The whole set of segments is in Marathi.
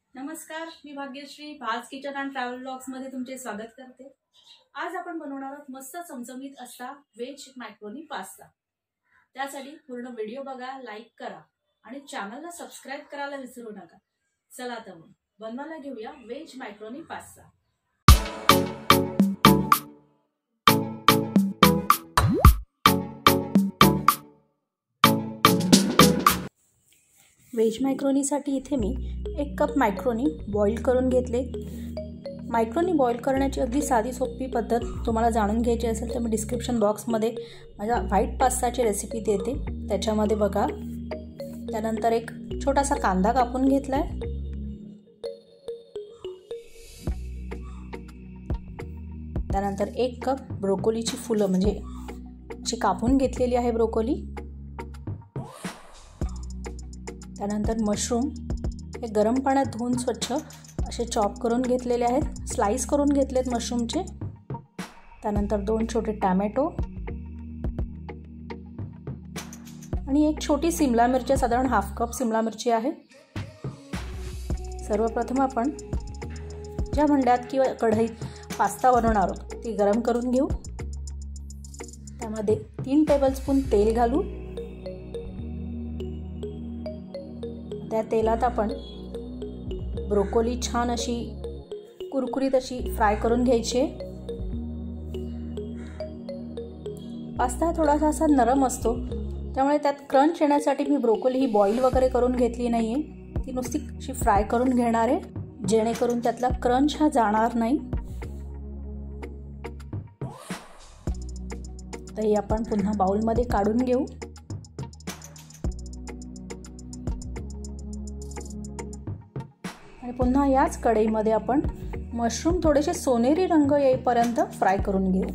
नमस्कार, मी भाग्यश्री भाज किचन अँड ट्रॅव्हल ब्लॉग्स मध्ये तुमचे स्वागत करते। आज आपण बनवणार आहोत मस्त चमचमीत असा व्हेज मॅक्रोनी पास्ता। त्यासाठी पूर्ण व्हिडिओ बघा, लाईक करा आणि चॅनलला सबस्क्राइब करायला विसरू नका। चला तर मग बनवायला घेऊया व्हेज मॅक्रोनी पास्ता। व्हेज मॅक्रोनीसाठी इथे मी 1 कप मॅक्रोनी बॉईल करून घेतले। मॅक्रोनी बॉईल करण्याची अगदी साधी सोपी पद्धत तुम्हाला जाणून घ्यायची असेल तर मी डिस्क्रिप्शन बॉक्समध्ये माझ्या व्हाईट पास्ताची रेसिपी देते, त्याच्यामध्ये बघा। त्यानंतर एक छोटासा कांदा कापून घेतलाय, त्यानंतर 1 कप ब्रोकोलीची फुलं म्हणजे अशी कापून घेतलेली आहे ब्रोकोली। त्यानंतर मशरूम हे गरम पाण्यात धुवून स्वच्छ असे चॉप करून घेतलेले आहेत, स्लाइस करून घेतलेत मशरूमचे। त्यानंतर 2 छोटे टोमॅटो आणि एक छोटी शिमला मिरची, साधारण हाफ कप शिमला मिरची आहे। सर्वप्रथम आपण ज्या भांड्यात किंवा कढईत पास्ता बनवणार आहोत ती गरम करून घेऊ। त्यामध्ये 3 टेबलस्पून तेल घालू। त्या तेलात आपण ब्रोकोली छान अशी कुरकुरीत अशी फ्राय करून घ्यायची। पास्ता थोडासा असा नरम असतो, त्यामुळे त्यात क्रंच येण्यासाठी मी ब्रोकोली ही बॉईल वगैरे करून घेतली नाहीये, ती नुसती अशी फ्राय करून घेणार आहे, जेणेकरून त्यातला क्रंच हा जाणार नाही। तर ही आपण पुन्हा बाउलमध्ये काढून घेऊ। आणि पुन्हा याच कढईमध्ये आपण मशरूम थोडेसे सोनेरी रंग येईपर्यंत फ्राय करून घेऊ,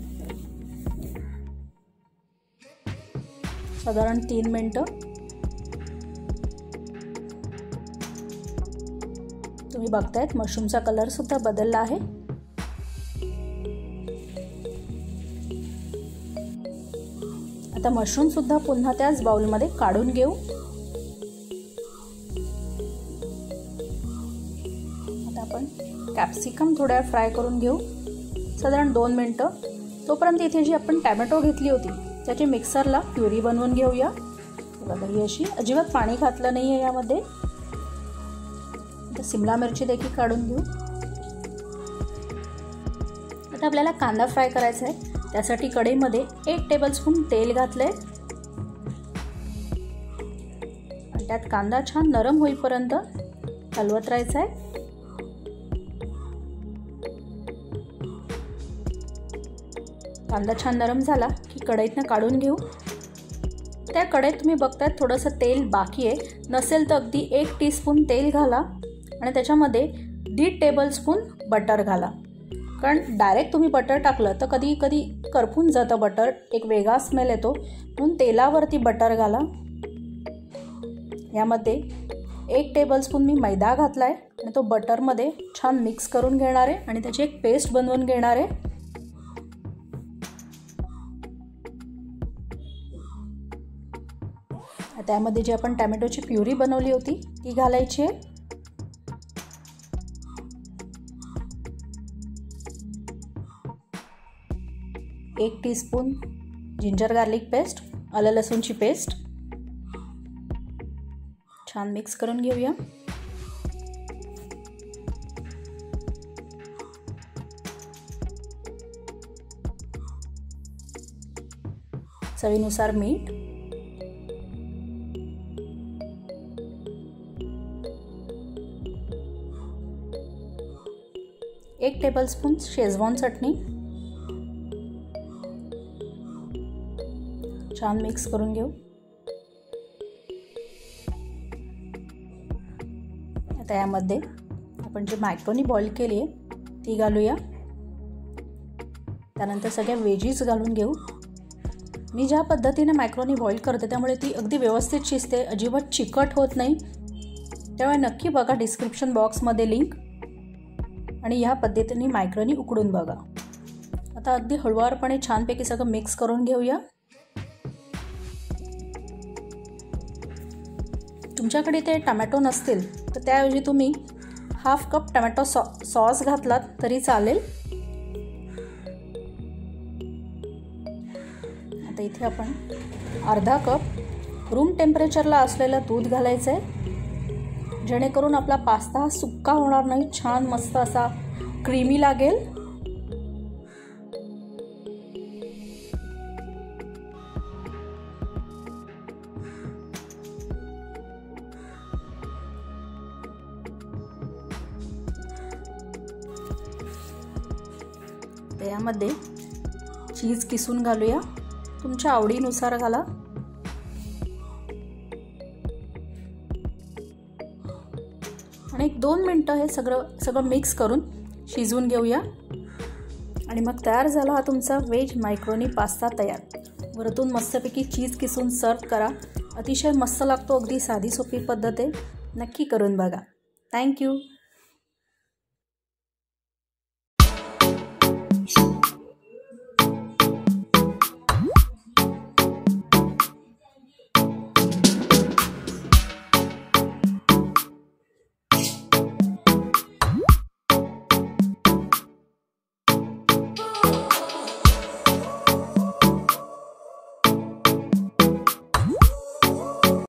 साधारण 3 मिनिटं। तुम्ही बघतायत मशरूमचा कलर सुद्धा बदलला आहे। आता मशरूम सुद्धा पुन्हा त्याच बाउलमध्ये काढून घेऊ। आपण कॅप्सिकम थोड्या फ्राय करून घेऊ, साधारण 2 मिनिटं। तोपर्यंत इथे जी आपण टोमॅटो घेतली होती त्याची मिक्सरला प्युरी बनवून घेऊया। बघा ही अशी अजिबात पाणी घातलं नाही आहे यामध्ये। आता शिमला मिरची देखील काढून घेऊ। आता आपल्याला कांदा फ्राय करायचा आहे, त्यासाठी कढईमध्ये 1 टेबलस्पून तेल घातलंय आणि त्यात कांदा छान नरम होईपर्यंत हलवत राहायचं आहे। कांदा छान नरम झाला की कढईतनं काढून घेऊ। त्या कढईत तुम्ही बघताय थोडंसं तेल बाकी आहे, नसेल तर अगदी 1 टीस्पून तेल घाला आणि त्याच्यामध्ये 1.5 टेबलस्पून बटर घाला, कारण डायरेक्ट तुम्ही बटर टाकलं तर कधी कधी करपून जातं बटर, एक वेगळा स्मेल येतो, म्हणून तेलावरती बटर घाला। यामध्ये 1 टेबलस्पून मी मैदा घातलाय आणि तो बटरमध्ये छान मिक्स करून घेणार आहे आणि त्याची एक पेस्ट बनवून घेणार आहे। त्यामध्ये जी आपण टोमॅटोची प्युरी बनवली होती ती घालायची आहे। एक टीस्पून जिंजर गार्लिक पेस्ट, आलं लसूणची पेस्ट छान मिक्स करून घेऊया। चवीनुसार मीठ, 1 टेबलस्पून शेजवान चटणी छान मिक्स करून घेऊ। आता यामध्ये आपण जे मॅक्रोनी बॉईल केली आहे ती घालूया। त्यानंतर सगळ्या वेजीज घालून घेऊ। मी ज्या पद्धतीने मॅक्रोनी बॉईल करते त्यामुळे ती अगदी व्यवस्थित शिजते, अजिबात चिकट होत नाही, त्यामुळे नक्की बघा डिस्क्रिप्शन बॉक्समध्ये लिंक आणि ह्या पद्धतीने मॅक्रोनी उकडून बघा। आता अगदी हळूवारपणे छानपैकी सगळं मिक्स करून घेऊया। तुमच्याकडे ते टोमॅटो नसतील तर त्याऐवजी तुम्ही हाफ कप टमॅटो सॉस घातलात तरी चालेल. आता इथे आपण अर्धा कप रूम टेम्परेचरला असलेलं दूध घालायचं आहे, जेणेकरून आपला पास्ता हा सुक्का होणार नाही, छान मस्त असा क्रीमी लागेल. यामध्ये चीज किसून घालूया, तुमच्या आवडीनुसार घाला. आणि 1-2 मिनटं हे सगळं मिक्स करून शिजवून घेऊया. आणि मग तयार झाला हा तुमचा व्हेज मॅक्रोनी पास्ता तयार. वरतून मस्तपैकी चीज किसून सर्व करा. अतिशय मस्त लागतो, अगदी साधी सोपी पद्धत आहे. नक्की करून बघा. थँक्यू.